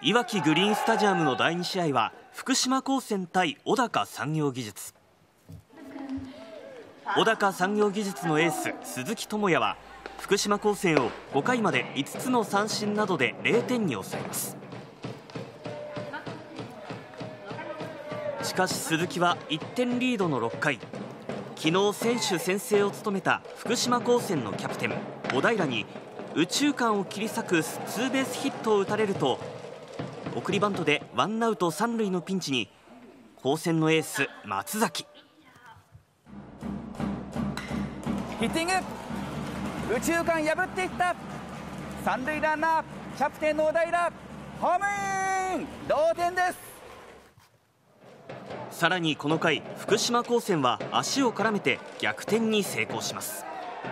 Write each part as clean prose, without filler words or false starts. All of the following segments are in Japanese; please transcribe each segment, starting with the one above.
いわきグリーンスタジアムの第2試合は福島高専対小高産業技術。小高産業技術のエース鈴木智也は福島高専を5回まで5つの三振などで0点に抑えます。しかし鈴木は1点リードの6回、昨日選手宣誓を務めた福島高専のキャプテン小平に右中間を切り裂くツーベースヒットを打たれると、送りバントでワンアウト3塁のピンチに高専のエース松崎。 ヒッティング、右中間破っていった。三塁ランナーキャプテンの小平、ホームイン、同点です。 さらにこの回、福島高専は足を絡めて逆転に成功します。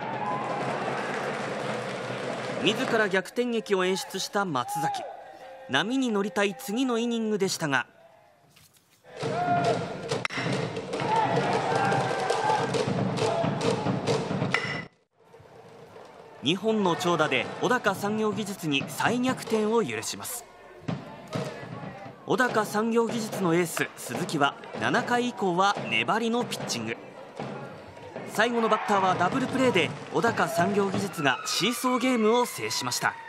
自ら逆転劇を演出した松崎、波に乗りたい次のイニングでしたが、2本の長打で小高産業技術に再逆転を許します。小高産業技術のエース鈴木は7回以降は粘りのピッチング。最後のバッターはダブルプレーで小高産業技術がシーソーゲームを制しました。